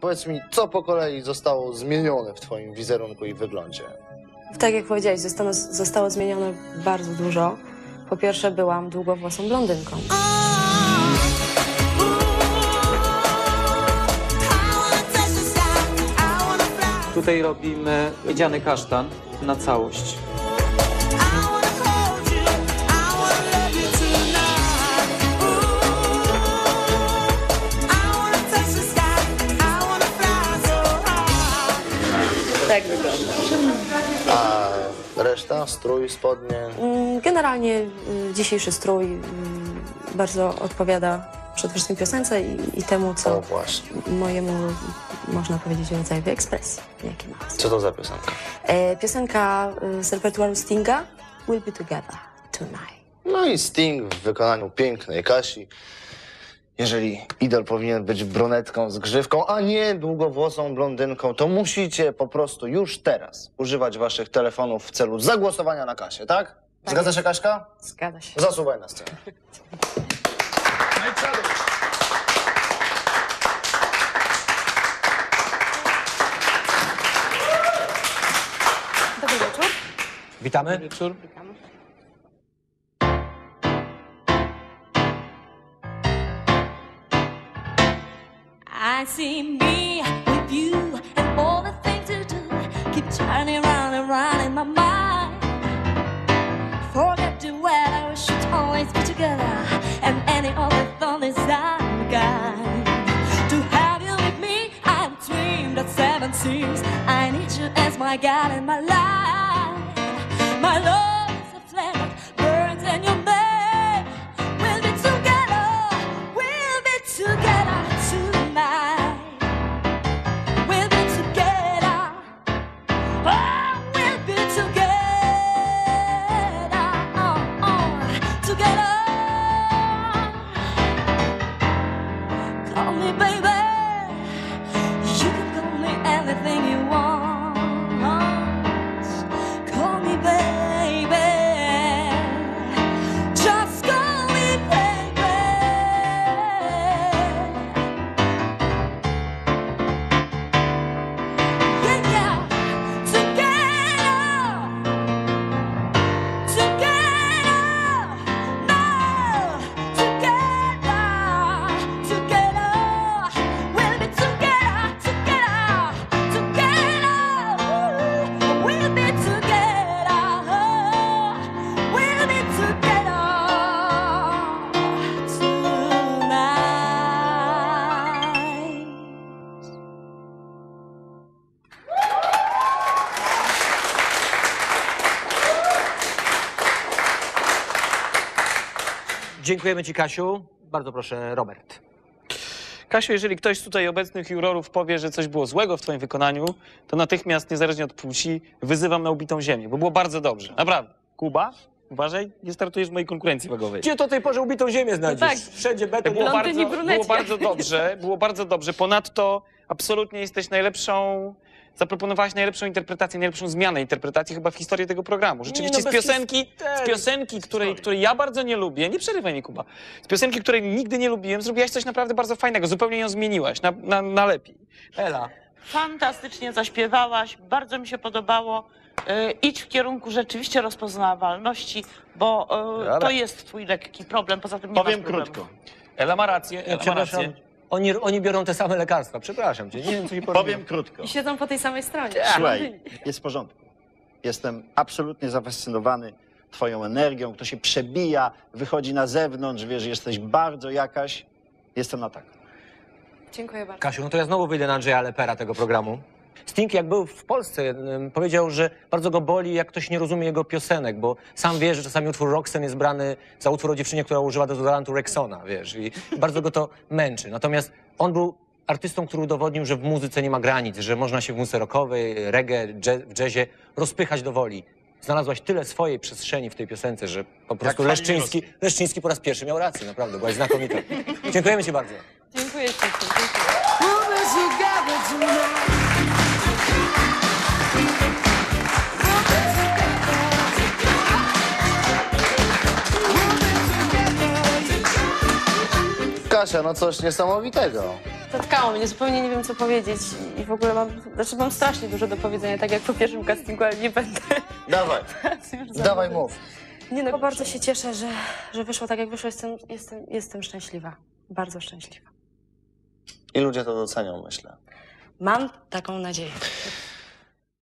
Powiedz mi, co po kolei zostało zmienione w twoim wizerunku i wyglądzie? Tak jak powiedziałeś, zostało zmienione bardzo dużo. Po pierwsze, byłam długowłosą blondynką. Tutaj robimy miedziany kasztan na całość. Tak wygląda. A reszta? Strój, spodnie? Generalnie dzisiejszy strój bardzo odpowiada przede wszystkim piosence i temu, O, co właśnie. mojemu, można powiedzieć, rodzajowi ekspresji, jaki ma. Co to za piosenka? Piosenka z repertuaru Stinga, We'll Be Together Tonight. No i Sting w wykonaniu pięknej Kasi. Jeżeli idol powinien być brunetką z grzywką, a nie długowłosą blondynką, to musicie po prostu już teraz używać waszych telefonów w celu zagłosowania na Kasię, tak? Zgadza się, Kaśka? Zgadza się. Zasuwaj na scenę. Dobry wieczór. Witamy. Wieczór. I see me with you and all the things you do keep turning round and round in my mind. Forget the weather, we should always be together, and any other thought is unkind. To have you with me, I'm dreamed of 7 seas. I need you as my God and my life. My love is a flame that burns in your name. We'll be together, we'll be together tonight. We'll be together, oh, we'll be together, together. Call me baby, you can call me anything you want. Call me baby, just call me baby. Yeah, yeah, together, together, no, together, together, we'll be together, together, together, we'll be together, we'll be together tonight. Dziękujemy Ci, Kasiu. Bardzo proszę, Robert. Kasiu, jeżeli ktoś z tutaj obecnych jurorów powie, że coś było złego w twoim wykonaniu, to natychmiast, niezależnie od płci, wyzywam na ubitą ziemię, bo było bardzo dobrze. Naprawdę. Kuba, uważaj, nie startujesz w mojej konkurencji wagowej. Gdzie do tej porze ubitą ziemię znajdziesz? tak. Wszędzie beton. Było Blondyni bardzo, brunetki. było bardzo dobrze. Ponadto absolutnie jesteś najlepszą, zaproponowałaś najlepszą interpretację, najlepszą zmianę interpretacji chyba w historii tego programu. Rzeczywiście Nie, no, z piosenki, której ja bardzo nie lubię, nie przerywaj mi, Kuba, z piosenki, której nigdy nie lubiłem, zrobiłaś coś naprawdę bardzo fajnego, zupełnie ją zmieniłaś na lepiej. Ela. Fantastycznie zaśpiewałaś, bardzo mi się podobało. Idź w kierunku rzeczywiście rozpoznawalności, bo to jest twój lekki problem, poza tym nie Powiem masz problemu. krótko. Ela ma rację, Ela ma Przepraszam. rację. Oni biorą te same lekarstwa. Przepraszam Cię. Nie wiem, co ci Powiem krótko. I siedzą po tej samej stronie. Słuchaj, jest w porządku. Jestem absolutnie zafascynowany twoją energią. To się przebija, wychodzi na zewnątrz, wiesz, jesteś bardzo jakaś. Jestem na tak. Dziękuję bardzo. Kasiu, no to ja znowu wyjdę na Andrzeja Lepera tego programu. Sting, jak był w Polsce, powiedział, że bardzo go boli, jak ktoś nie rozumie jego piosenek, bo sam wie, że czasami utwór Roxanne jest brany za utwór o dziewczynie, która używa dezodorantu Rexona, wiesz, i bardzo go to męczy. Natomiast on był artystą, który udowodnił, że w muzyce nie ma granic, że można się w muzyce rockowej, reggae, w jazzie rozpychać do woli. Znalazłaś tyle swojej przestrzeni w tej piosence, że po prostu Leszczyński po raz pierwszy miał rację, naprawdę, byłaś znakomita. Dziękujemy Ci bardzo. Dziękuję ślicznie. Dziękuję. Kasia, no coś niesamowitego. Zatkało mnie, zupełnie nie wiem, co powiedzieć i w ogóle mam strasznie dużo do powiedzenia, tak jak po pierwszym castingu, ale nie będę. Dawaj, Już za dawaj dużo. mów. Nie no, bardzo się cieszę, że wyszło tak, jak wyszło. Jestem szczęśliwa. Bardzo szczęśliwa. I ludzie to docenią, myślę. Mam taką nadzieję.